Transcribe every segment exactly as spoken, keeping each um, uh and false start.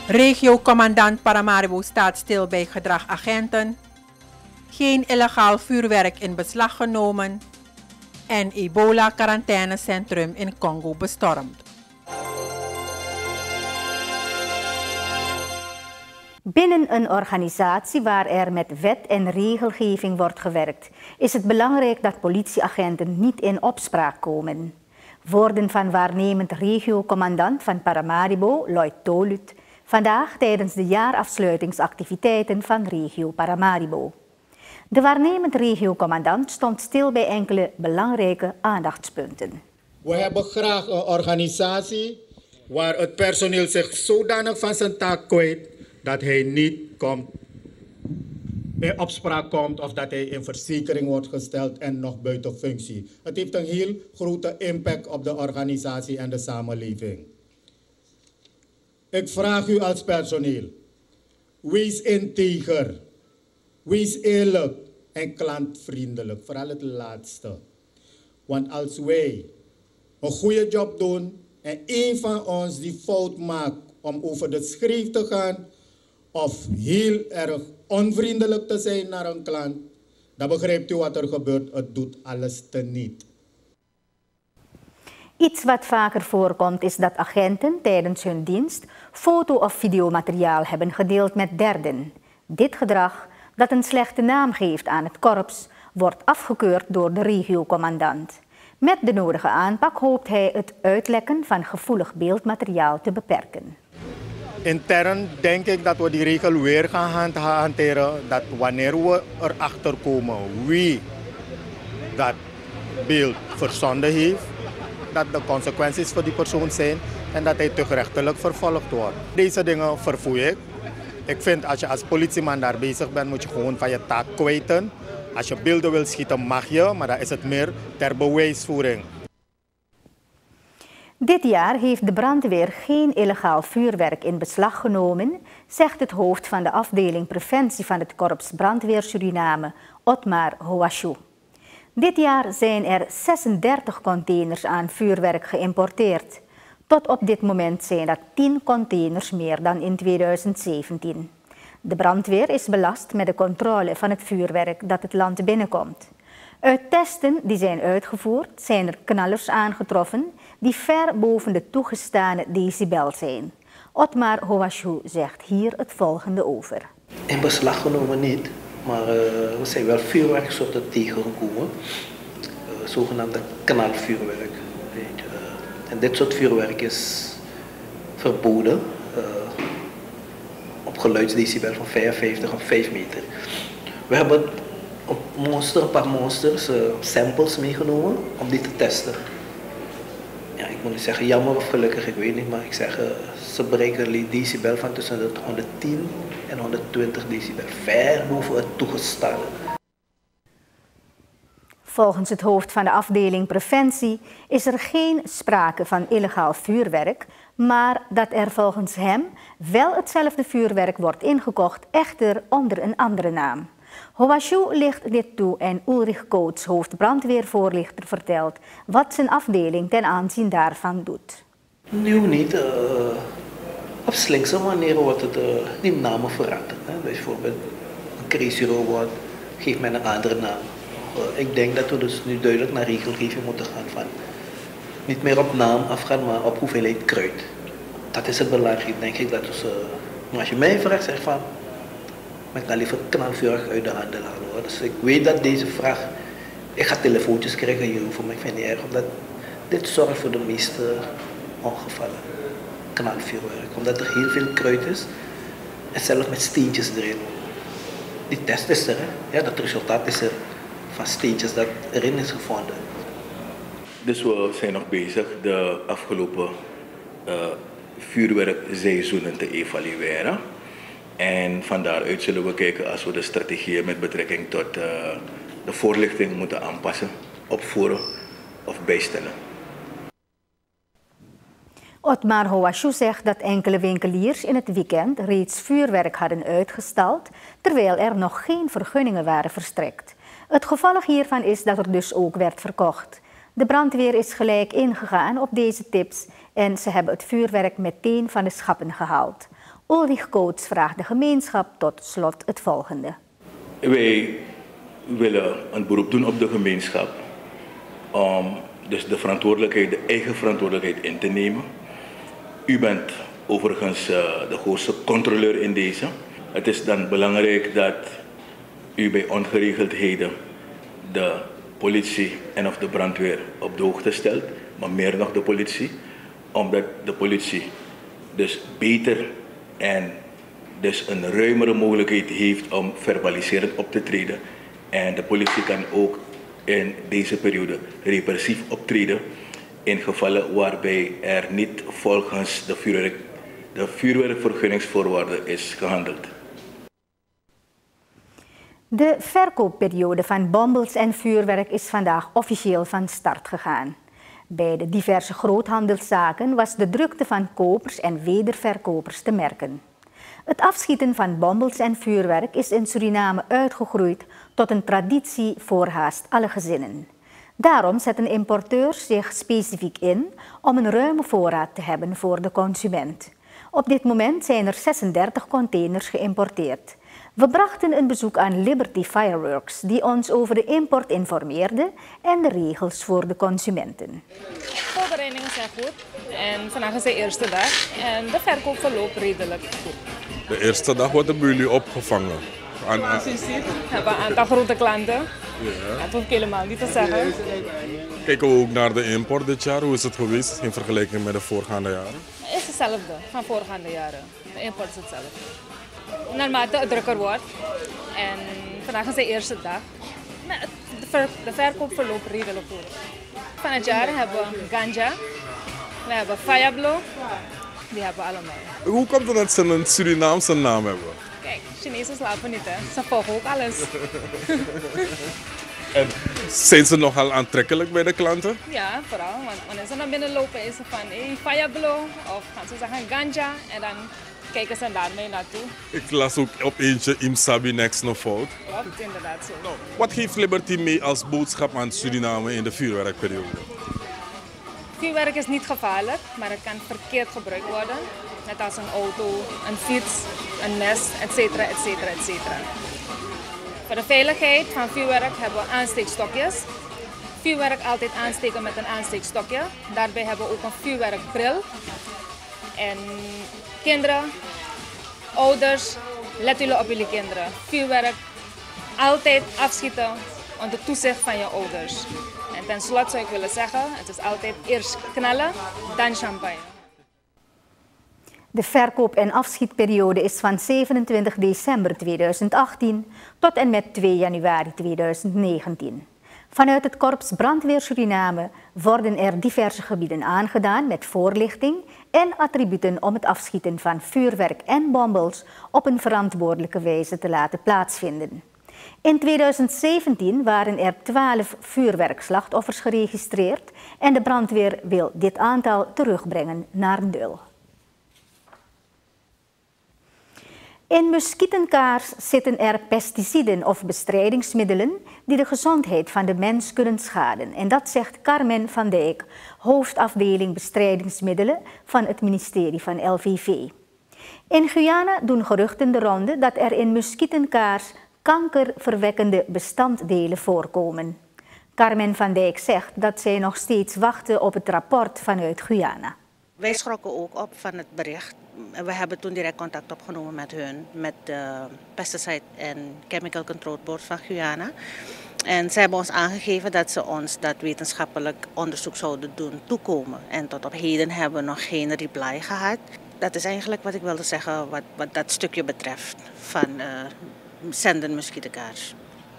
Regiocommandant Paramaribo staat stil bij gedrag agenten. Geen illegaal vuurwerk in beslag genomen. En ebola-quarantainecentrum in Congo bestormd. Binnen een organisatie waar er met wet en regelgeving wordt gewerkt, is het belangrijk dat politieagenten niet in opspraak komen. Woorden van waarnemend regiocommandant van Paramaribo, Lloyd Tolut, vandaag tijdens de jaarafsluitingsactiviteiten van regio Paramaribo. De waarnemend regiocommandant stond stil bij enkele belangrijke aandachtspunten. We hebben graag een organisatie waar het personeel zich zodanig van zijn taak kwijt dat hij niet komt, in opspraak komt of dat hij in verzekering wordt gesteld en nog buiten functie. Het heeft een heel grote impact op de organisatie en de samenleving. Ik vraag u als personeel, wees integer, wees eerlijk en klantvriendelijk, vooral het laatste. Want als wij een goede job doen en een van ons die fout maakt om over de schreef te gaan of heel erg onvriendelijk te zijn naar een klant, dan begrijpt u wat er gebeurt. Het doet alles teniet. Iets wat vaker voorkomt is dat agenten tijdens hun dienst foto- of videomateriaal hebben gedeeld met derden. Dit gedrag, dat een slechte naam geeft aan het korps, wordt afgekeurd door de regiocommandant. Met de nodige aanpak hoopt hij het uitlekken van gevoelig beeldmateriaal te beperken. Intern denk ik dat we die regel weer gaan hanteren, dat wanneer we erachter komen wie dat beeld verzonden heeft, dat de consequenties voor die persoon zijn en dat hij tuchtrechtelijk vervolgd wordt. Deze dingen verfoei ik. Ik vind als je als politieman daar bezig bent, moet je gewoon van je taak kwijten. Als je beelden wil schieten mag je, maar dan is het meer ter bewijsvoering. Dit jaar heeft de brandweer geen illegaal vuurwerk in beslag genomen, zegt het hoofd van de afdeling preventie van het Korps Brandweer Suriname, Otmar Houachou. Dit jaar zijn er zesendertig containers aan vuurwerk geïmporteerd. Tot op dit moment zijn dat tien containers meer dan in tweeduizend zeventien. De brandweer is belast met de controle van het vuurwerk dat het land binnenkomt. Uit testen die zijn uitgevoerd zijn er knallers aangetroffen die ver boven de toegestane decibel zijn. Otmar Houachou zegt hier het volgende over. In beslag genomen niet, maar uh, er zijn wel vuurwerksoorten tegengekomen. Uh, zogenaamde knalvuurwerk. Weet je. Uh, en dit soort vuurwerk is verboden uh, op geluidsdecibel van vijfenvijftig of vijf meter. We hebben op monster, een paar monsters, uh, samples meegenomen om die te testen. Ja, ik moet niet zeggen jammer of gelukkig, ik weet niet, maar ik zeg, uh, ze bereiken een decibel van tussen de honderdtien en honderdtwintig decibel, ver boven het toegestane. Volgens het hoofd van de afdeling preventie is er geen sprake van illegaal vuurwerk, maar dat er volgens hem wel hetzelfde vuurwerk wordt ingekocht, echter onder een andere naam. Houachou licht dit toe en Ulrich Coates, hoofdbrandweervoorlichter, vertelt wat zijn afdeling ten aanzien daarvan doet. Nu niet. Uh, op slinkse manier wordt het, uh, die namen veranderd. Hè. Bijvoorbeeld een crazy robot geeft men een andere naam. Uh, ik denk dat we dus nu duidelijk naar regelgeving moeten gaan van niet meer op naam afgaan, maar op hoeveelheid kruid. Dat is het belangrijk, denk ik. Dat dus, uh, als je mij vraagt, zeg van maar ik ga liever knalvuurwerk uit de handen halen. Dus ik weet dat deze vraag, ik ga telefoontjes krijgen hierover, maar ik vind het niet erg, omdat dit zorgt voor de meeste ongevallen. Knalvuurwerk, omdat er heel veel kruid is en zelfs met steentjes erin. Die test is er, hè? Ja, dat resultaat is er van steentjes dat erin is gevonden. Dus we zijn nog bezig de afgelopen uh, vuurwerkseizoenen te evalueren. En van daaruit zullen we kijken als we de strategieën met betrekking tot uh, de voorlichting moeten aanpassen, opvoeren of bijstellen. Otmar Houachou zegt dat enkele winkeliers in het weekend reeds vuurwerk hadden uitgestald, terwijl er nog geen vergunningen waren verstrekt. Het gevolg hiervan is dat er dus ook werd verkocht. De brandweer is gelijk ingegaan op deze tips en ze hebben het vuurwerk meteen van de schappen gehaald. Ulrich Coates vraagt de gemeenschap tot slot het volgende. Wij willen een beroep doen op de gemeenschap om dus de verantwoordelijkheid, de eigen verantwoordelijkheid in te nemen. U bent overigens uh, de grootste controleur in deze. Het is dan belangrijk dat u bij ongeregeldheden de politie en of de brandweer op de hoogte stelt, maar meer nog de politie, omdat de politie dus beter en dus een ruimere mogelijkheid heeft om verbaliserend op te treden. En de politie kan ook in deze periode repressief optreden in gevallen waarbij er niet volgens de, vuurwerk, de vuurwerkvergunningsvoorwaarden is gehandeld. De verkoopperiode van bombels en vuurwerk is vandaag officieel van start gegaan. Bij de diverse groothandelszaken was de drukte van kopers en wederverkopers te merken. Het afschieten van bombels en vuurwerk is in Suriname uitgegroeid tot een traditie voor haast alle gezinnen. Daarom zetten importeurs zich specifiek in om een ruime voorraad te hebben voor de consument. Op dit moment zijn er zesendertig containers geïmporteerd. We brachten een bezoek aan Liberty Fireworks, die ons over de import informeerde en de regels voor de consumenten. De voorbereidingen zijn goed en vandaag is de eerste dag en de verkoop verloopt redelijk goed. De eerste dag worden bij jullie opgevangen. Aan, Zoals u ziet, hebben we een aantal grote klanten. Ja. Dat hoef ik helemaal niet te zeggen. Kijken we ook naar de import dit jaar. Hoe is het geweest in vergelijking met de voorgaande jaren? Het is hetzelfde van voorgaande jaren. De import is hetzelfde. Naarmate het drukker wordt. En vandaag is de eerste dag. De, ver, de verkoop verloopt redelijk goed. Van het jaar hebben we ganja. We hebben Fayablo. Die hebben we allemaal. Hoe komt het dat ze een Surinaamse naam hebben? Kijk, Chinezen slapen niet, hè. Ze volgen ook alles. En zijn ze nogal aantrekkelijk bij de klanten? Ja, vooral. Want wanneer ze naar binnen lopen is ze van hey, Fayablo of gaan ze zeggen ganja en dan kijken ze daarmee naartoe. Ik las ook op eentje Imsabi Next No Fout. Klopt, inderdaad zo. Nou, wat geeft Liberty mee als boodschap aan Suriname in de vuurwerkperiode? Vuurwerk is niet gevaarlijk, maar het kan verkeerd gebruikt worden. Net als een auto, een fiets, een mes, et cetera, et cetera, et cetera. Voor de veiligheid van vuurwerk hebben we aansteekstokjes. Vuurwerk altijd aansteken met een aansteekstokje. Daarbij hebben we ook een vuurwerkbril. En kinderen, ouders, let jullie op jullie kinderen. Vuurwerk altijd afschieten onder toezicht van je ouders. En ten slotte zou ik willen zeggen, het is altijd eerst knallen, dan champagne. De verkoop- en afschietperiode is van zevenentwintig december tweeduizend achttien tot en met twee januari tweeduizend negentien. Vanuit het Korps Brandweer Suriname worden er diverse gebieden aangedaan met voorlichting en attributen om het afschieten van vuurwerk en bombels op een verantwoordelijke wijze te laten plaatsvinden. In tweeduizend zeventien waren er twaalf vuurwerkslachtoffers geregistreerd en de brandweer wil dit aantal terugbrengen naar nul. In muskietenkaars zitten er pesticiden of bestrijdingsmiddelen die de gezondheid van de mens kunnen schaden. En dat zegt Carmen van Dijk, hoofdafdeling bestrijdingsmiddelen van het ministerie van L V V. In Guyana doen geruchten de ronde dat er in muskietenkaars kankerverwekkende bestanddelen voorkomen. Carmen van Dijk zegt dat zij nog steeds wachten op het rapport vanuit Guyana. Wij schrokken ook op van het bericht. We hebben toen direct contact opgenomen met hun, met de Pesticide and Chemical Control Board van Guyana. En zij hebben ons aangegeven dat ze ons dat wetenschappelijk onderzoek zouden doen toekomen. En tot op heden hebben we nog geen reply gehad. Dat is eigenlijk wat ik wilde zeggen wat, wat dat stukje betreft van uh, zenden muskietenkaars.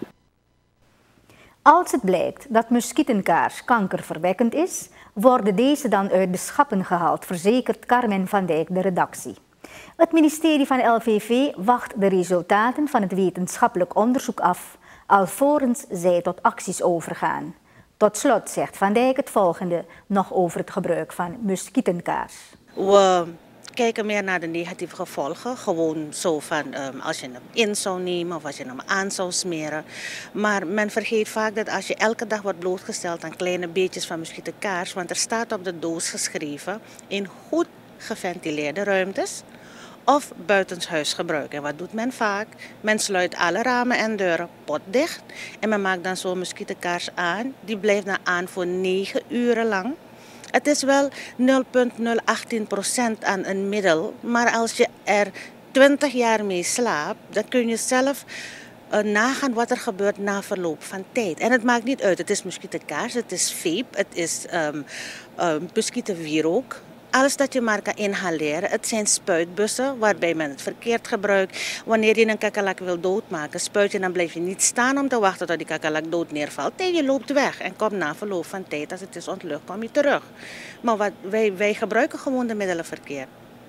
Als het blijkt dat muskietenkaars kankerverwekkend is, worden deze dan uit de schappen gehaald, verzekert Carmen van Dijk de redactie. Het ministerie van L V V wacht de resultaten van het wetenschappelijk onderzoek af, alvorens zij tot acties overgaan. Tot slot zegt Van Dijk het volgende nog over het gebruik van muskietenkaars. We kijken meer naar de negatieve gevolgen. Gewoon zo van um, als je hem in zou nemen of als je hem aan zou smeren. Maar men vergeet vaak dat als je elke dag wordt blootgesteld aan kleine beetjes van muskietenkaars, want er staat op de doos geschreven in goed geventileerde ruimtes, of buitenshuis gebruik. En wat doet men vaak? Men sluit alle ramen en deuren potdicht en men maakt dan zo'n muskietenkaars aan. Die blijft dan aan voor negen uren lang. Het is wel nul komma nul achttien procent aan een middel, maar als je er twintig jaar mee slaapt, dan kun je zelf uh, nagaan wat er gebeurt na verloop van tijd. En het maakt niet uit, het is muskietenkaars, het is vape, het is um, um, muskietenwierook. Alles dat je maar kan inhaleren. Het zijn spuitbussen waarbij men het verkeerd gebruikt. Wanneer je een kakkelak wil doodmaken, spuit je, dan blijf je niet staan om te wachten tot die kakkelak dood neervalt. Nee, je loopt weg en komt na verloop van tijd, als het is ontlucht, kom je terug. Maar wat, wij, wij gebruiken gewoon de middelen verkeerd.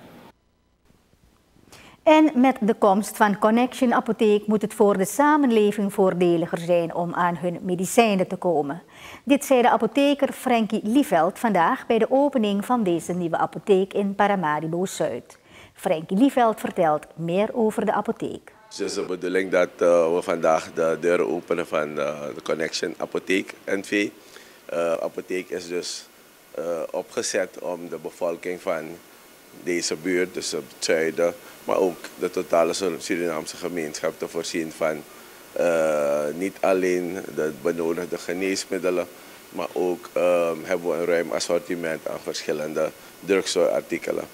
En met de komst van Connection Apotheek moet het voor de samenleving voordeliger zijn om aan hun medicijnen te komen. Dit zei de apotheker Frankie Lieveld vandaag bij de opening van deze nieuwe apotheek in Paramaribo Zuid. Frankie Lieveld vertelt meer over de apotheek. Het is de bedoeling dat uh, we vandaag de deuren openen van uh, de Connection Apotheek N V. De uh, apotheek is dus uh, opgezet om de bevolking van deze buurt, dus het zuiden, maar ook de totale Surinaamse gemeenschap te voorzien van uh, niet alleen de benodigde geneesmiddelen, maar ook uh, hebben we een ruim assortiment aan verschillende drugzorgartikelen.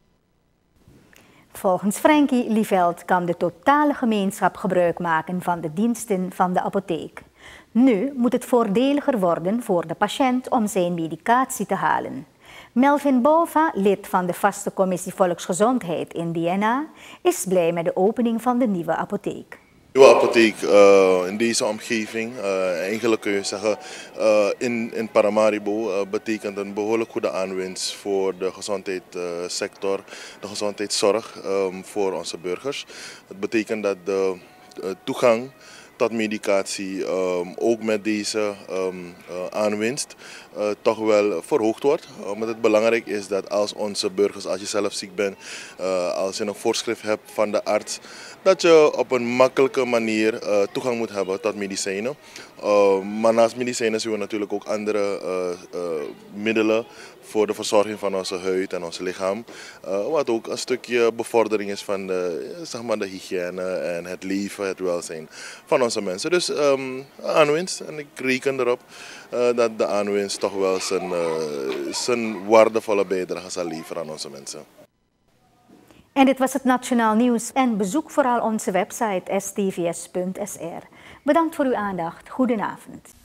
Volgens Frankie Lieveld kan de totale gemeenschap gebruik maken van de diensten van de apotheek. Nu moet het voordeliger worden voor de patiënt om zijn medicatie te halen. Melvin Bova, lid van de vaste commissie Volksgezondheid in D N A, is blij met de opening van de nieuwe apotheek. De nieuwe apotheek uh, in deze omgeving, uh, eigenlijk kun je zeggen uh, in, in Paramaribo, uh, betekent een behoorlijk goede aanwinst voor de gezondheidssector, uh, de gezondheidszorg um, voor onze burgers. Het betekent dat de uh, toegang tot medicatie um, ook met deze um, uh, aanwinst uh, toch wel verhoogd wordt. Omdat het belangrijk is dat als onze burgers, als je zelf ziek bent, uh, als je een voorschrift hebt van de arts, dat je op een makkelijke manier uh, toegang moet hebben tot medicijnen. Uh, maar naast medicijnen zien we natuurlijk ook andere uh, uh, middelen voor de verzorging van onze huid en ons lichaam. Uh, wat ook een stukje bevordering is van de, zeg maar de hygiëne en het leven, het welzijn van onze mensen. Dus um, aanwinst, en ik reken erop uh, dat de aanwinst toch wel zijn, uh, zijn waardevolle bijdrage zal leveren aan onze mensen. En dit was het Nationaal Nieuws en bezoek vooral onze website s t v s punt s r. Bedankt voor uw aandacht. Goedenavond.